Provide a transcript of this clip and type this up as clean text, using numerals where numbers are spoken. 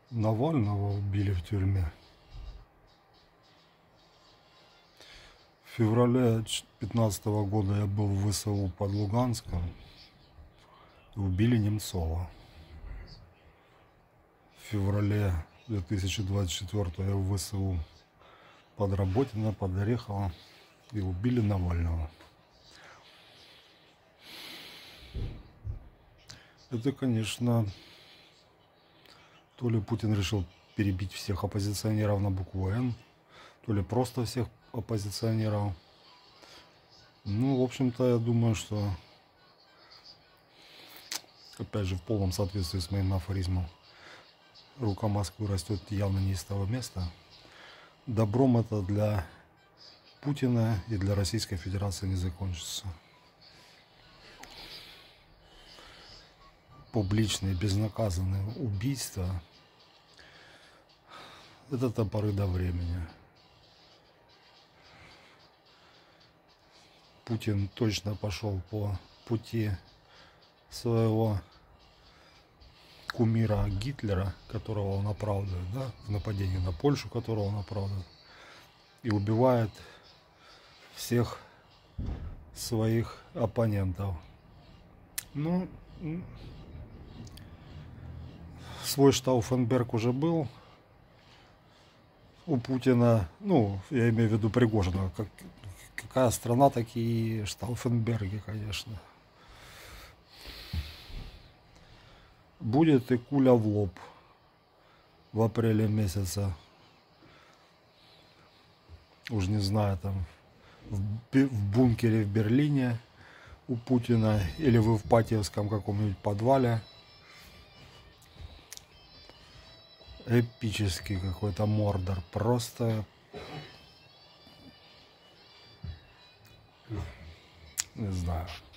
Навального убили в тюрьме. В феврале 2015 года я был в ВСУ под Луганском. И убили Немцова. В феврале 2024 я в ВСУ под Работино, под Орехово. И убили Навального. Это, конечно, то ли Путин решил перебить всех оппозиционеров на букву «Н», то ли просто всех оппозиционеров. Ну, в общем-то, я думаю, что, опять же, в полном соответствии с моим афоризмом, рука Москвы растет явно не из того места. Добром это для Путина и для Российской Федерации не закончится. Публичные, безнаказанные убийства — это до поры до времени. Путин точно пошел по пути своего кумира Гитлера, которого он оправдывает, да, в нападении на Польшу, которого он оправдывает, и убивает всех своих оппонентов. Ну, свой Штауфенберг уже был у Путина, ну, я имею в виду Пригожина. Какая страна, такие Штауфенберги, конечно. Будет и куля в лоб в апреле месяце. Уж не знаю, там в бункере в Берлине у Путина или в Ипатьевском каком-нибудь подвале. Эпический какой-то Мордор. Просто не знаю.